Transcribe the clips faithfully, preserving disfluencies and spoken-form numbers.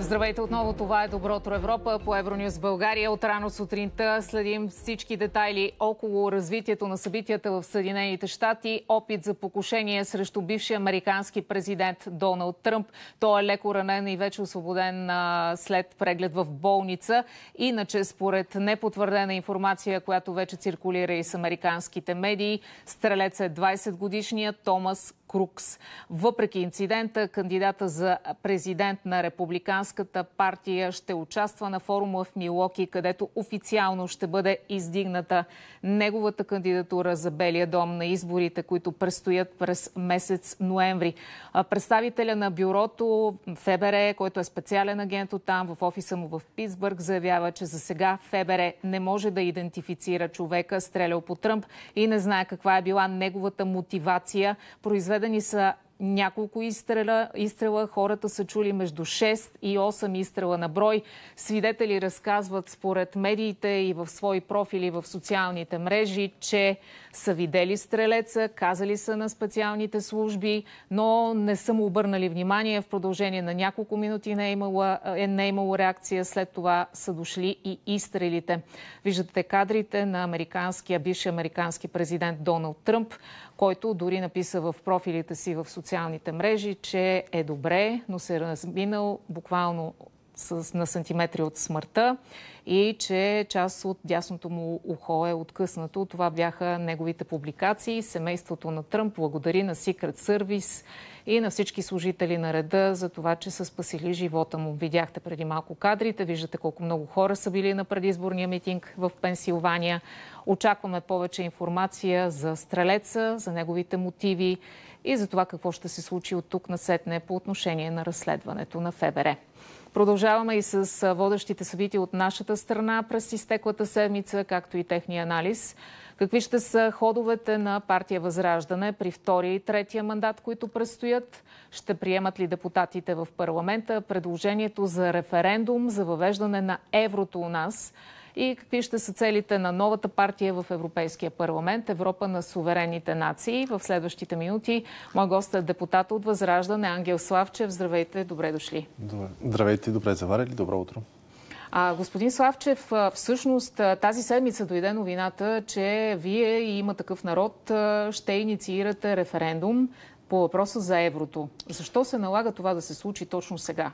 Здравейте отново, това е Доброто Европа по Евронюс България. От рано сутринта следим всички детайли около развитието на събитията в Съединените щати. Опит за покушение срещу бившия американски президент Доналд Тръмп. Той е леко ранен и вече освободен а, след преглед в болница. Иначе, според непотвърдена информация, която вече циркулира и с американските медии, стрелец е двайсет годишният Томас Крукс. Въпреки инцидента, кандидата за президент на Републиканската партия ще участва на форума в Милуоки, където официално ще бъде издигната неговата кандидатура за Белия дом на изборите, които предстоят през месец ноември. Представителя на бюрото ФБР, който е специален агент от там в офиса му в Питсбърг, заявява, че за сега ФБР не може да идентифицира човека, стрелял по Тръмп, и не знае каква е била неговата мотивация. Произведени са няколко изстрела. изстрела. Хората са чули между шест и осем изстрела на брой. Свидетели разказват според медиите и в свои профили в социалните мрежи, че са видели стрелеца, казали са на специалните служби, но не са му обърнали внимание. В продължение на няколко минути не е имало, не е имало реакция. След това са дошли и изстрелите. Виждате кадрите на американския, бивши американски президент Доналд Тръмп, който дори написа в профилите си в социалните мрежи, че е добре, но се е разминал буквално с, на сантиметри от смъртта и че част от дясното му ухо е откъснато. Това бяха неговите публикации. Семейството на Тръмп благодари на Secret Service и на всички служители на реда за това, че са спасили живота му. Видяхте преди малко кадрите, виждате колко много хора са били на предизборния митинг в Пенсилвания. Очакваме повече информация за стрелеца, за неговите мотиви и за това какво ще се случи от тук насетне по отношение на разследването на ФБР. Продължаваме и с водещите събития от нашата страна през изтеклата седмица, както и техния анализ. Какви ще са ходовете на партия Възраждане при втория и третия мандат, които предстоят? Ще приемат ли депутатите в парламента предложението за референдум за въвеждане на еврото у нас? И какви ще са целите на новата партия в Европейския парламент, Европа на суверенните нации? В следващите минути мой гост е депутат от Възраждане Ангел Славчев. Здравейте, добре дошли. Здравейте, добре заварили, добро утро. А, господин Славчев, всъщност тази седмица дойде новината, че вие и Има такъв народ ще инициирате референдум по въпроса за еврото. Защо се налага това да се случи точно сега?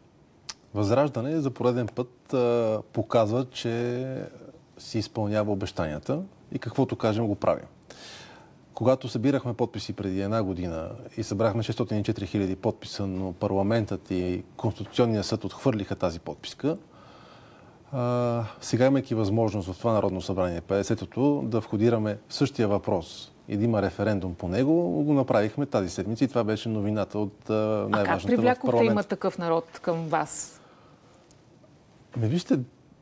Възраждане за пореден път а, показва, че си изпълнява обещанията и каквото кажем го правим. Когато събирахме подписи преди една година и събрахме шестстотин и четири хиляди подписа, но парламентът и Конституционният съд отхвърлиха тази подписка, а, сега имайки възможност в това Народно събрание, петдесетото, да входираме същия въпрос и да има референдум по него, го направихме тази седмица и това беше новината от най-важната в парламент. А как привлякохте Има такъв народ към вас? Ме вижте,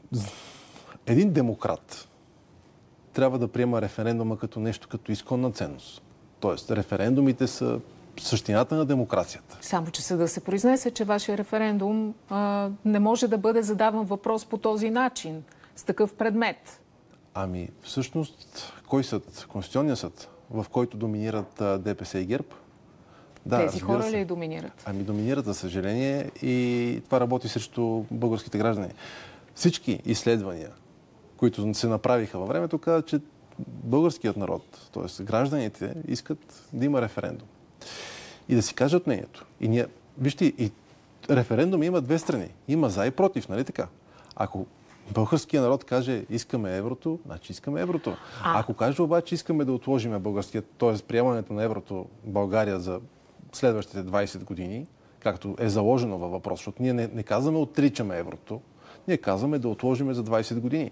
един демократ трябва да приема референдума като нещо, като изконна ценност. Тоест, референдумите са същината на демокрацията. Само, че съда се произнесе, че вашия референдум а, не може да бъде задаван въпрос по този начин, с такъв предмет. Ами, всъщност, кой съд? Конституционният съд, в който доминират а, ДПС и ГЕРБ? Да, тези хора ли доминират? Ами доминират, за съжаление, и това работи срещу българските граждани. Всички изследвания, които се направиха във времето, казват, че българският народ, т.е. гражданите, искат да има референдум. И да си кажат мнението. И ние, вижте, и референдум има две страни. Има за и против, нали така? Ако българският народ каже искаме еврото, значи искаме еврото. А ако каже обаче искаме да отложим българският, т.е. приемането на еврото в България за следващите двайсет години, както е заложено във въпрос, защото ние не, не казваме отричаме еврото, ние казваме да отложиме за двайсет години.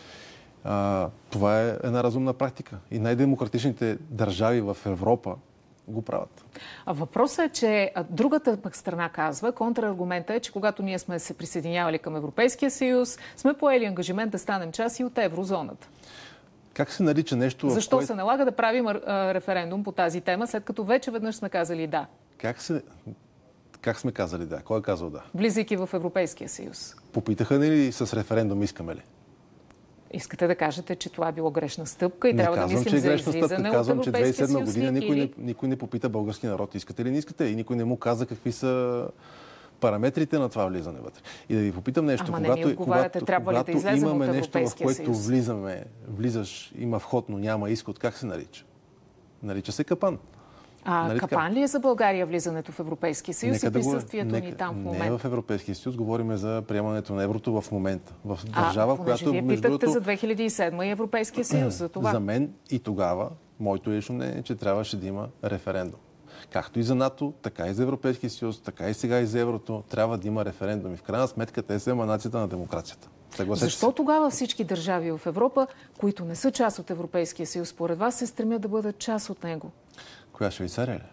А, това е една разумна практика. И най-демократичните държави в Европа го правят. А въпросът е, че другата пък страна казва, контраргумента е, че когато ние сме се присъединявали към Европейския съюз, сме поели ангажимент да станем част и от еврозоната. Как се нарича нещо... Защо кой... се налага да правим а, референдум по тази тема, след като вече веднъж сме казали да? Как се... Как сме казали да? Кой е казал да? Влизайки в Европейския съюз. Попитаха ли с референдум искаме ли? Искате да кажете, че това е било грешна стъпка и не трябва казвам, да мислим е за излизане казвам, от Европейския съюз? Казвам, че две хиляди и седма година никой, или... не, никой не попита български народ искате ли не искате и никой не му каза какви са параметрите на това влизане вътре. И да ви попитам нещо, Ама когато, не ми отговаряте, когато, трябва ли когато да излезем имаме от нещо, в Европейския което съюз? влизаме, влизаш, има вход, но няма изход, как се нарича? Нарича се капан. А Нали капан ли е за България влизането в Европейския съюз Нека и да присъствието го... Нека... ни там в момента? Не е в Европейския съюз, говорим за приемането на еврото в момента. В държава, а, в която вие между питахте другото... за две хиляди и седма и Европейския съюз, за това. За мен и тогава, моето лично мнение е, че трябваше да има референдум. Както и за НАТО, така и за Европейския съюз, така и сега и за еврото, трябва да има референдум. И в крайна сметка те са еманацията на демокрацията. Съгласете Защо се? тогава всички държави в Европа, които не са част от Европейския съюз, според вас, се стремят да бъдат част от него? Коя Швейцария ли?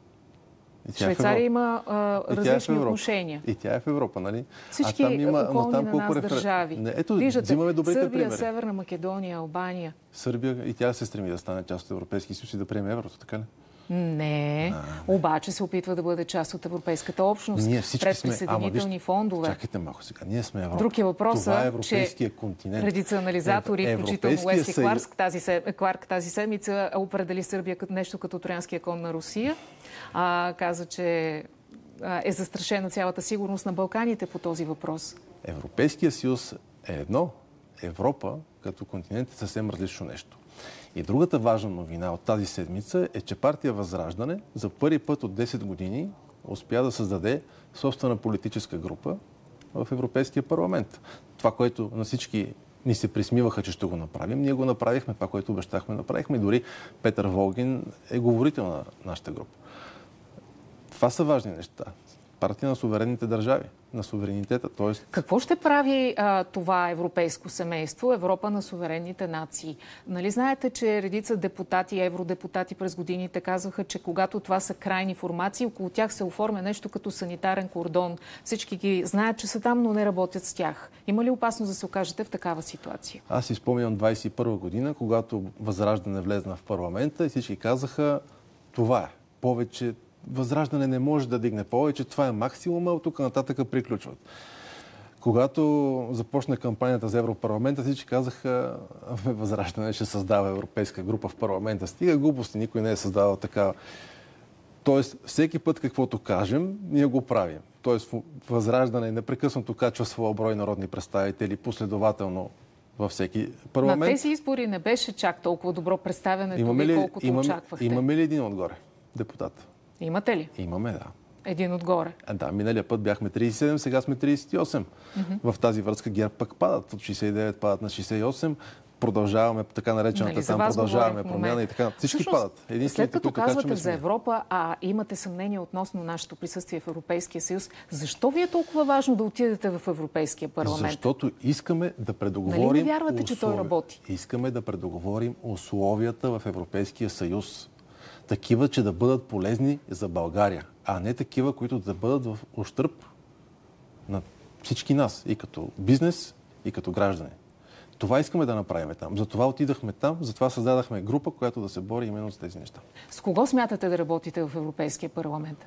Швейцария има а, различни отношения. И тя е в Европа, нали? Всички а там има, околни там на колко нас рефер... държави. Не, ето, Виждате, взимаме добрите Сърбия, примери. Северна Македония, Албания. Сърбия и тя се стреми да стане част от Европейския съюз и да приеме еврото, така ли? Не, а, обаче се опитва да бъде част от Европейската общност. Ние всички пред сме... присъединителни Ама, фондове. Чакайте малко сега. Ние сме Европа. Друг е въпросът, Това е европейския че континент. редица анализатори, Ев... включително Уесли съюз... Кларк тази, се... Кларк тази седмица определи Сърбия като нещо като троянския кон на Русия. А, каза, че е застрашена цялата сигурност на Балканите по този въпрос. Европейския съюз е едно. Европа като континент е съвсем различно нещо. И другата важна новина от тази седмица е, че партия Възраждане за първи път от десет години успя да създаде собствена политическа група в Европейския парламент. Това, което на всички ни се присмиваха, че ще го направим, ние го направихме. Това, което обещахме, направихме. И дори Петър Волгин е говорител на нашата група. Това са важни неща. Партия на суверенните държави, на суверенитета. Тоест... Какво ще прави а, това европейско семейство, Европа на суверенните нации? Нали знаете, че редица депутати, евродепутати през годините казваха, че когато това са крайни формации, около тях се оформя нещо като санитарен кордон. Всички ги знаят, че са там, но не работят с тях. Има ли опасност да се окажете в такава ситуация? Аз си спомням двадесет и първа година, когато Възраждане влезна в парламента и всички казаха, това е. Повече Възраждане не може да дигне повече, това е максимума, от тук нататък приключват. Когато започна кампанията за Европарламента, всички казаха, Възраждане ще създава европейска група в парламента. Стига глупости, никой не е създавал такава. Тоест, всеки път каквото кажем, ние го правим. Тоест, Възраждане непрекъснато качва своя брой народни представители последователно във всеки парламент. На тези избори не беше чак толкова добро представянето, имаме ли, колкото имаме, очаквахте. Имаме ли един отгоре депутат? Имате ли? Имаме, да. Един отгоре. А, да, миналия път бяхме тридесет и седем, сега сме тридесет и осем. Mm-hmm. В тази връзка ГЕРБ пък падат. От шейсет и девет падат на шейсет и осем. Продължаваме така наречената нали, там, продължаваме промяна и така. Всички Всъщност, падат. След като казвате качваме, за Европа, а имате съмнение относно нашето присъствие в Европейския съюз, защо ви е толкова важно да отидете в Европейския парламент? Защото искаме да предоговорим... Нали не вярвате, условия. че той работи? Искаме да предоговорим условията в Европейския съюз. Такива, че да бъдат полезни за България, а не такива, които да бъдат в ущърб на всички нас, и като бизнес, и като граждани. Това искаме да направим там. Затова отидахме там, затова създадахме група, която да се бори именно с тези неща. С кого смятате да работите в Европейския парламент?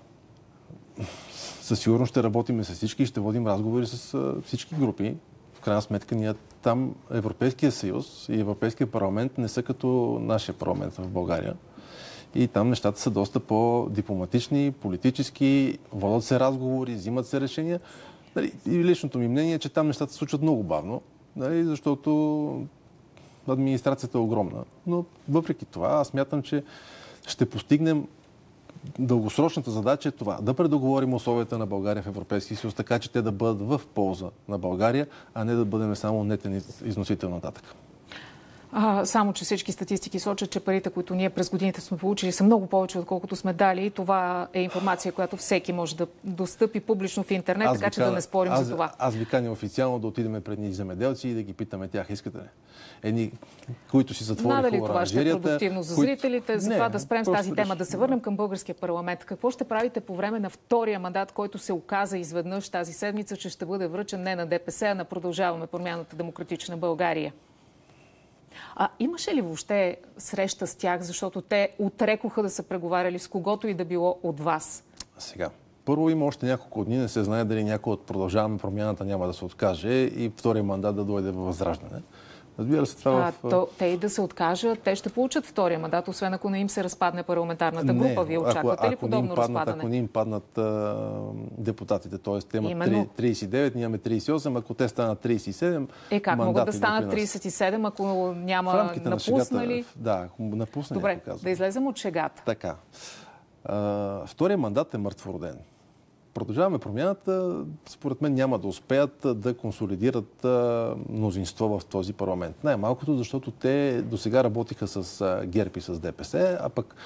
Със сигурност ще работим с всички и ще водим разговори с всички групи. В крайна сметка ние там, Европейския съюз и Европейския парламент не са като нашия парламент в България. И там нещата са доста по-дипломатични, политически, водят се разговори, взимат се решения. И личното ми мнение е, че там нещата се случват много бавно, защото администрацията е огромна. Но въпреки това, аз смятам, че ще постигнем дългосрочната задача е това. Да предоговорим условията на България в Европейския съюз, така че те да бъдат в полза на България, а не да бъдем само нетен износител нататък. А, само, че всички статистики сочат, че парите, които ние през годините сме получили, са много повече, отколкото сме дали. Това е информация, която всеки може да достъпи публично в интернет, аз така че кана, да не спорим аз, за това. Аз ви каня официално да отидем пред ни земеделци и да ги питаме тях, искате ли? Едни, които си затвориха оранжерията. Надали това ще е продуктивно за които... зрителите? За това да спрем с тази тема, реши. да се върнем към българския парламент. Какво ще правите по време на втория мандат, който се оказа изведнъж тази седмица, че ще бъде връчен не на ДПС, а на Продължаваме промяната Демократична България? А имаше ли въобще среща с тях, защото те отрекоха да са преговаряли с когото и да било от вас? Сега, първо има още няколко дни, не се знае дали някой от Продължаваме промяната няма да се откаже и втория мандат да дойде във Възраждане. Разбира се, това а, в... то, те и да се откажат, те ще получат втория мандат, освен ако не им се разпадне парламентарната група. Не, Вие очаквате ако, ли подобно ако паднат, разпадане? Ако не им паднат а, депутатите, т.е. те имат Именно. тридесет и девет, ние имаме тридесет и осем, ако те станат тридесет и седем, Е, как могат да станат тридесет и седем, ако няма напуснали? На да, ако напуснали. Добре, да излезем от шегата. Така. А, втория мандат е мъртвороден. Продължаваме промяната, според мен няма да успеят да консолидират а, мнозинство в този парламент. Най-малкото, защото те досега работиха с а, ГЕРБ и с ДПС, а пък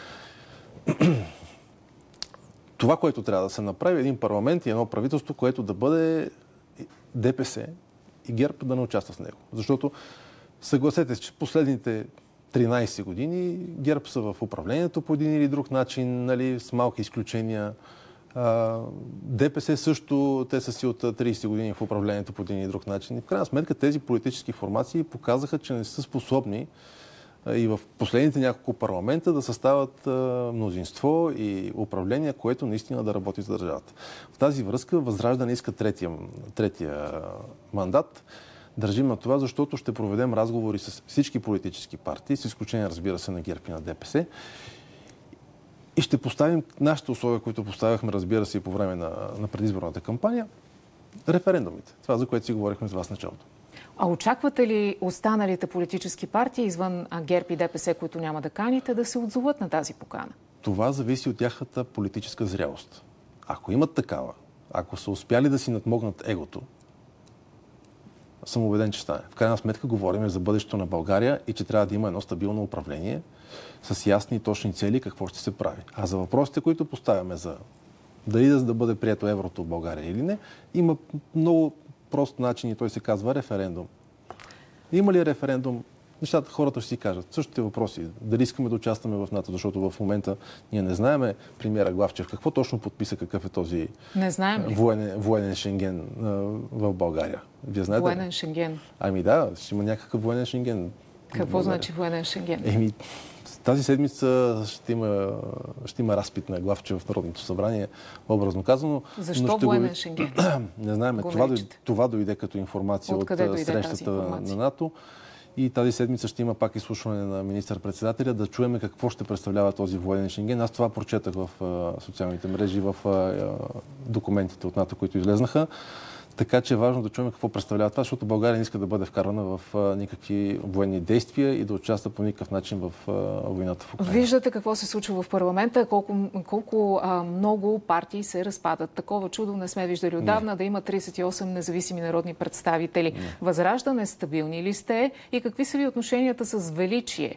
това, което трябва да се направи, е един парламент и едно правителство, което да бъде ДПС и ГЕРБ да не участва в него. Защото съгласете се, че последните тринайсет години ГЕРБ са в управлението по един или друг начин, нали, с малки изключения. ДПС също, те са си от тридесет години в управлението по един или друг начин. И в крайна сметка тези политически формации показаха, че не са способни и в последните няколко парламента да съставят мнозинство и управление, което наистина да работи за държавата. В тази връзка Възраждане иска третия, третия мандат. Държим на това, защото ще проведем разговори с всички политически партии, с изключение, разбира се, на ГЕРБ и на ДПС. И ще поставим нашите условия, които поставяхме, разбира се, и по време на, на предизборната кампания, референдумите. Това, за което си говорихме с вас в началото. А очаквате ли останалите политически партии извън ГЕРБ и ДПС, които няма да каните, да се отзоват на тази покана? Това зависи от тяхната политическа зрялост. Ако имат такава, ако са успяли да си надмогнат егото, съм убеден, че стане. В крайна сметка говорим за бъдещето на България и че трябва да има едно стабилно управление с ясни и точни цели какво ще се прави. А за въпросите, които поставяме за дали да бъде прието еврото в България или не, има много прост начин и той се казва референдум. Има ли референдум? Нещата хората ще си кажат. Същите въпроси. Дали искаме да участваме в НАТО, защото в момента ние не знаеме премиера Главчев какво точно подписа, какъв е този не знаем военен, военен Шенген а, в България. Вие знаете? Военен Шенген. Ами да, ще има някакъв военен Шенген. Какво значи военен Шенген? Еми, тази седмица ще има, ще има разпит на Главчев в Народното събрание, образно казано. Защо военен го... Шенген? Не знаем. Това дойде, това дойде като информация от, от срещата на НАТО. И тази седмица ще има пак изслушване на министър-председателя, да чуем какво ще представлява този военен Шенген. Аз това прочетах в а, социалните мрежи, в а, документите от НАТО, които излезнаха. Така че е важно да чуем какво представлява това, защото България не иска да бъде вкарана в а, никакви военни действия и да участва по никакъв начин в а, войната в Украйна. Виждате какво се случва в парламента, колко, колко а, много партии се разпадат. Такова чудо не сме виждали отдавна, не. Да има тридесет и осем независими народни представители. Не. Възраждане, стабилни ли сте и какви са ви отношенията с Величие?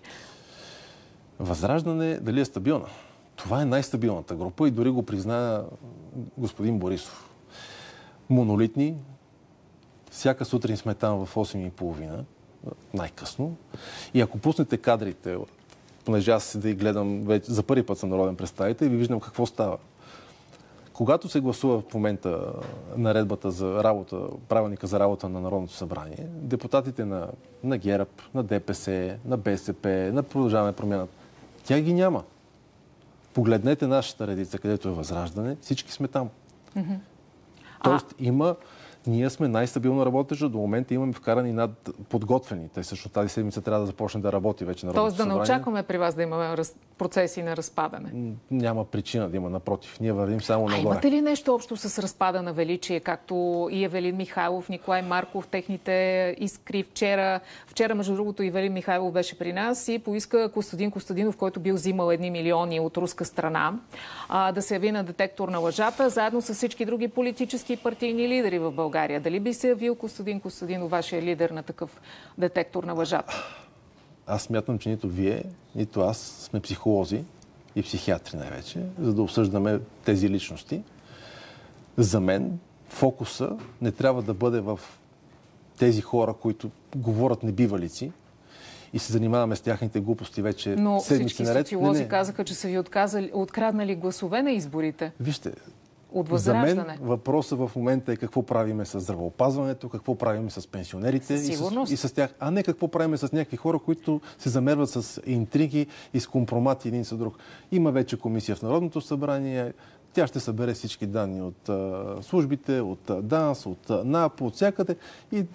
Възраждане, дали е стабилна? Това е най-стабилната група и дори го призна господин Борисов. Монолитни. Всяка сутрин сме там в осем и половина, най-късно. И ако пуснете кадрите, понеже аз да ги гледам вече, за първи път съм народен представител и ви виждам какво става. Когато се гласува в момента наредбата за работа, правилника за работа на Народното събрание, депутатите на, на ГЕРБ, на ДПС, на БСП, на Продължаваме промяната, тя ги няма. Погледнете нашата редица, където е Възраждане, всички сме там. Mm-hmm. Тоест а... има... Ние сме най-стабилно работеща. До момента имаме вкарани над подготвени. Те също тази седмица трябва да започне да работи вече Народното събрание. Тоест да не очакваме при вас да имаме раз... процеси на разпадане? Няма причина да има, напротив. Ние вървим само нагоре. А имате ли нещо общо с разпада на Величие, както и Евелин Михайлов, Николай Марков, техните искри вчера? Вчера, между другото, Евелин Михайлов беше при нас и поиска Костадин Костадинов, който бил взимал едни милиони от руска страна, а, да се яви на детектор на лъжата, заедно с всички други политически и партийни лидери в България. Дали би се явил Костадин Костадинов, вашия лидер, на такъв детектор на лъжата? Аз смятам, че нито вие, нито аз сме психолози и психиатри най-вече, за да обсъждаме тези личности. За мен фокуса не трябва да бъде в тези хора, които говорят небивалици и се занимаваме с тяхните глупости вече седмици наред. Но всички социолози казаха, че са ви отказали, откраднали гласове на изборите. Вижте, от Възраждане. За мен въпросът в момента е какво правиме с здравеопазването, какво правиме с пенсионерите и с, и с тях, а не какво правиме с някакви хора, които се замерват с интриги и с компромати един с друг. Има вече комисия в Народното събрание, тя ще събере всички данни от а, службите, от а, ДАНС, от а, НАП, от всякъде и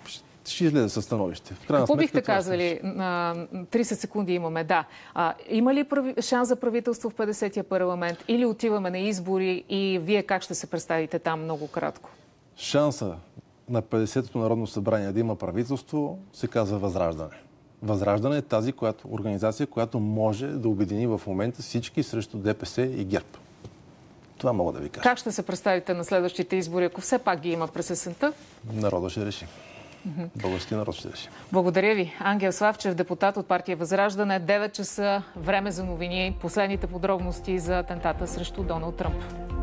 ще излезе със становище. Какво бихте казали? трийсет секунди имаме, да. А, има ли прави... шанс за правителство в петдесетия парламент или отиваме на избори и вие как ще се представите там много кратко? Шанса на петдесетото Народно събрание да има правителство се казва Възраждане. Възраждане е тази която, организация, която може да обедини в момента всички срещу ДПС и ГЕРБ. Това мога да ви кажа. Как ще се представите на следващите избори, ако все пак ги има през есента? Народът ще реши. Българския народ ще реши. Благодаря ви. Ангел Славчев, депутат от партия Възраждане. девет часа, време за новини. Последните подробности за атентата срещу Доналд Тръмп.